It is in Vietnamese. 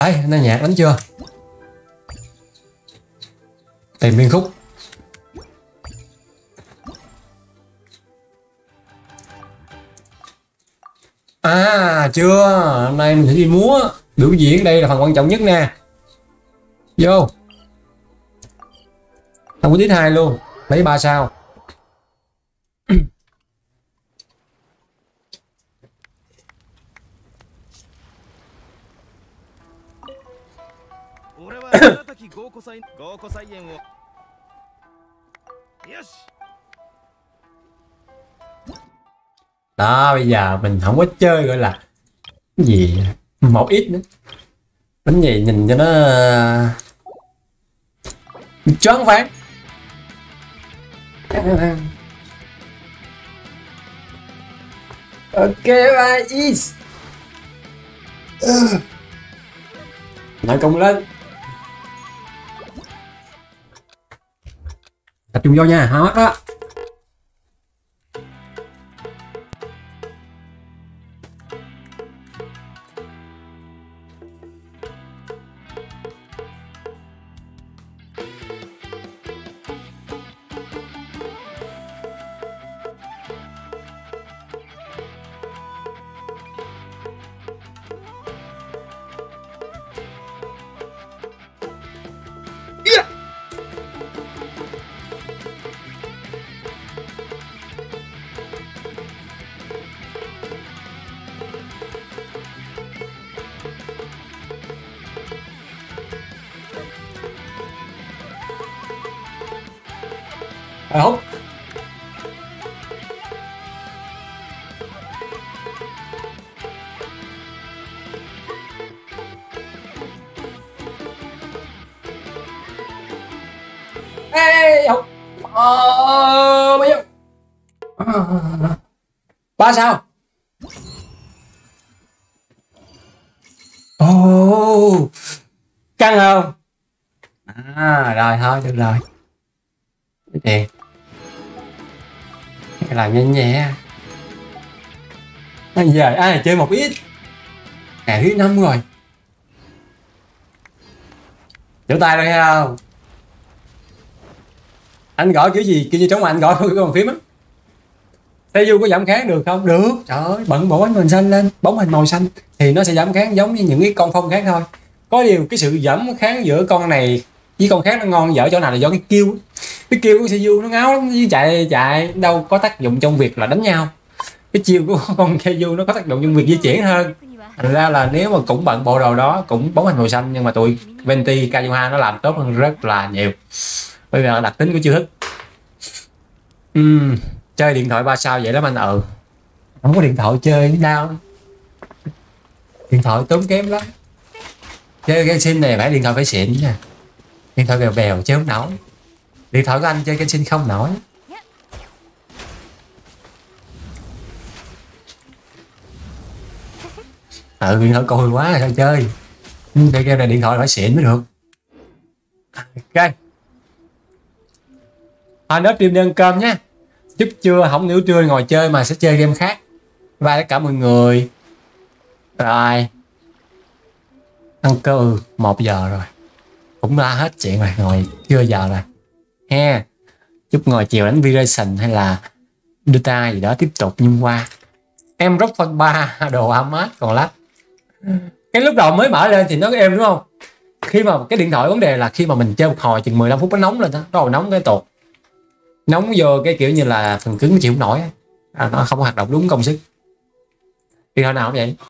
Ê, nó nhạc đánh chưa? Tìm biên khúc. À chưa, hôm nay mình sẽ đi múa biểu diễn, đây là phần quan trọng nhất nè. Vô. Không có tiết 2 luôn, lấy 3 sao. Đó, bây giờ mình không có chơi gọi là cái gì một ít nữa. Bánh gì nhìn cho nó choáng váng. Ok guys. Lại cùng lên. Tập trung vô nha, hot đó. Không. Ê, không. Bây giờ. Ba sao? Ồ, căng không? À, rồi thôi, được rồi. Tiền. Làm nhanh nhẹ. Bây giờ ai chơi một ít. Ngày thứ 5 rồi. Vỗ tay rồi không? Anh gõ kiểu gì trong mà anh gõ thôi cái bàn phím á. Thế Du có giảm kháng được không? Được. Trời ơi, bận bổ bánh màu xanh lên, bóng hình màu xanh thì nó sẽ giảm kháng giống như những cái con phong khác thôi. Có điều cái sự giảm kháng giữa con này với con khác nó ngon dở chỗ nào là do cái kêu. Cái kêu của Seiyu nó ngáo lắm, với chạy đâu có tác dụng trong việc là đánh nhau. Cái chiêu của con Seiyu nó có tác dụng trong việc di chuyển hơn. Thành ra là nếu mà cũng bận bộ đồ đó, cũng bóng hình màu xanh, nhưng mà tụi Venti Kazuha nó làm tốt hơn rất là nhiều. Bây giờ đặc tính của chiêu thức. Chơi điện thoại 3 sao vậy lắm anh. Không có điện thoại chơi đau. Điện thoại tốn kém lắm. Chơi Genshin này phải điện thoại phải xịn nha. Điện thoại bèo bèo chơi không nổi. Điện thoại của anh chơi Genshin không nổi. Điện thoại cùi quá sao chơi. Chơi game này điện thoại phải xịn mới được. Ok. Anh up team đi ăn cơm nhé. Chút trưa không nấu trưa ngồi chơi mà sẽ chơi game khác. Bye tất cả mọi người. Rồi. Ăn cơm 1 giờ rồi. Cũng la hết chuyện rồi, ngồi chưa giờ rồi. He. Chút ngồi chiều đánh V-Racing hay là Dota gì đó tiếp tục nhưng qua. Em Rock Fan 3 đồ Amat còn lắm. Cái lúc đầu mới mở lên thì nó êm đúng không? Khi mà cái điện thoại vấn đề là khi mà mình chơi một hồi chừng 15 phút nó nóng lên đó, rồi nóng cái tột. Nóng vô cái kiểu như là phần cứng nó chịu không nổi. Nó không hoạt động đúng công sức. Điện thoại nào cũng vậy.